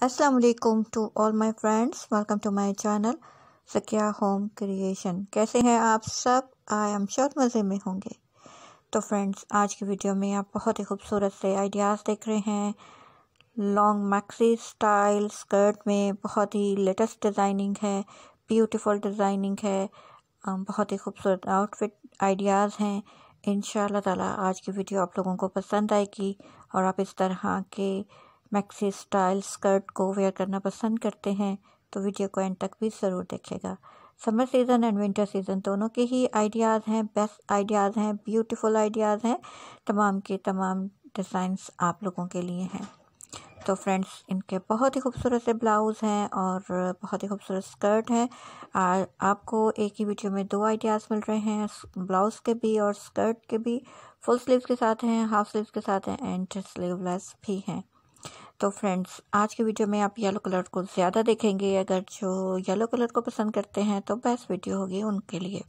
अस्सलाम वालेकुम to all my friends, welcome to my channel Zakiya home creation. कैसे हैं आप सब? आई एम श्योर मज़े में होंगे। तो फ्रेंड्स, आज की वीडियो में आप बहुत ही खूबसूरत से आइडियाज़ देख रहे हैं। लॉन्ग मैक्सी स्टाइल स्कर्ट में बहुत ही लेटेस्ट डिज़ाइनिंग है, ब्यूटीफुल डिज़ाइनिंग है, बहुत ही खूबसूरत आउटफिट आइडियाज़ हैं। इंशाल्लाह ताला आज की वीडियो आप लोगों को पसंद आएगी और आप इस तरह के मैक्सी स्टाइल स्कर्ट को वेयर करना पसंद करते हैं तो वीडियो को एंड तक भी ज़रूर देखिएगा। Summer season and winter season दोनों के ही आइडियाज़ हैं, बेस्ट आइडियाज़ हैं, ब्यूटीफुल आइडियाज़ हैं। तमाम के तमाम डिज़ाइंस आप लोगों के लिए हैं। तो फ्रेंड्स, इनके बहुत ही खूबसूरत से ब्लाउज़ हैं और बहुत ही खूबसूरत स्कर्ट है। आपको एक ही वीडियो में 2 आइडियाज़ मिल रहे हैं, ब्लाउज़ के भी और स्कर्ट के भी। फुल स्लीव्स के साथ हैं, हाफ स्लीव्स के साथ हैं एंड स्लीवलेस भी हैं। तो फ्रेंड्स, आज की वीडियो में आप येलो कलर को ज़्यादा देखेंगे। अगर जो येलो कलर को पसंद करते हैं तो बेस्ट वीडियो होगी उनके लिए।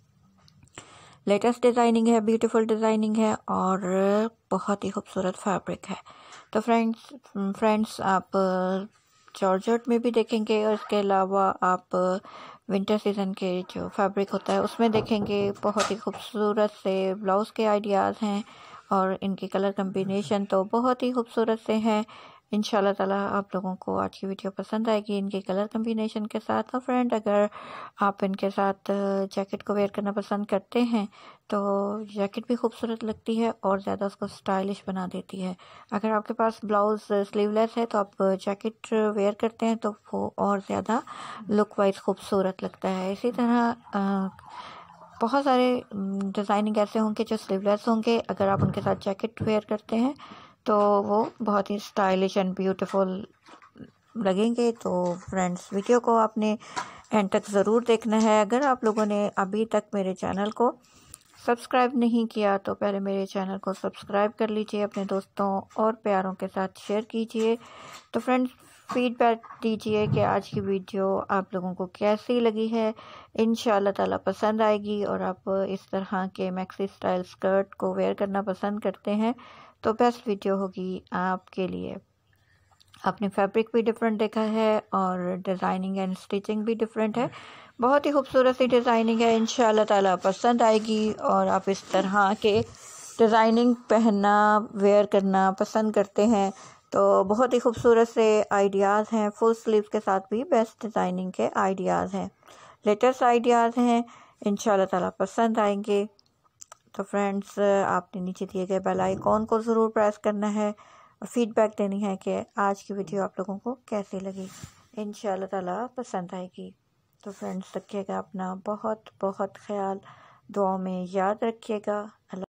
लेटेस्ट डिज़ाइनिंग है, ब्यूटीफुल डिज़ाइनिंग है और बहुत ही खूबसूरत फैब्रिक है। तो फ्रेंड्स आप जॉर्जेट में भी देखेंगे और इसके अलावा आप विंटर सीज़न के जो फैब्रिक होता है उसमें देखेंगे। बहुत ही खूबसूरत से ब्लाउज़ के आइडियाज़ हैं और इनके कलर कम्बिनेशन तो बहुत ही खूबसूरत से हैं। इंशाल्लाह ताला आप लोगों को आज की वीडियो पसंद आएगी इनके कलर कम्बिनेशन के साथ। तो फ्रेंड, अगर आप इनके साथ जैकेट को वेयर करना पसंद करते हैं तो जैकेट भी खूबसूरत लगती है और ज़्यादा उसको स्टाइलिश बना देती है। अगर आपके पास ब्लाउज़ स्लीवलेस है तो आप जैकेट वेयर करते हैं तो वो और ज़्यादा लुक वाइज खूबसूरत लगता है। इसी तरह बहुत सारे डिज़ाइनिंग ऐसे होंगे जो स्लीवलेस होंगे। अगर आप उनके साथ जैकेट वेयर करते हैं तो वो बहुत ही स्टाइलिश एंड ब्यूटीफुल लगेंगे। तो फ्रेंड्स, वीडियो को आपने एंड तक ज़रूर देखना है। अगर आप लोगों ने अभी तक मेरे चैनल को सब्सक्राइब नहीं किया तो पहले मेरे चैनल को सब्सक्राइब कर लीजिए, अपने दोस्तों और प्यारों के साथ शेयर कीजिए। तो फ्रेंड्स, फीडबैक दीजिए कि आज की वीडियो आप लोगों को कैसी लगी है। इंशाल्लाह ताला पसंद आएगी और आप इस तरह के मैक्सी स्टाइल स्कर्ट को वेयर करना पसंद करते हैं तो बेस्ट वीडियो होगी आपके लिए। आपने फैब्रिक भी डिफरेंट देखा है और डिज़ाइनिंग एंड स्टिचिंग भी डिफरेंट है। बहुत ही खूबसूरत सी डिज़ाइनिंग है, इंशाल्लाह ताला पसंद आएगी और आप इस तरह के डिज़ाइनिंग पहनना वेयर करना पसंद करते हैं तो बहुत ही खूबसूरत से आइडियाज़ हैं। फुल स्लीव्स के साथ भी बेस्ट डिज़ाइनिंग के आइडियाज़ हैं, लेटेस्ट आइडियाज़ हैं। इंशाल्लाह ताला पसंद आएंगे। तो फ्रेंड्स, आपने नीचे दिए गए बेल आइकॉन को ज़रूर प्रेस करना है और फीडबैक देनी है कि आज की वीडियो आप लोगों को कैसी लगी। इंशाल्लाह ताला पसंद आएगी। तो फ्रेंड्स, रखिएगा अपना बहुत बहुत ख्याल, दुआओं में याद रखिएगा।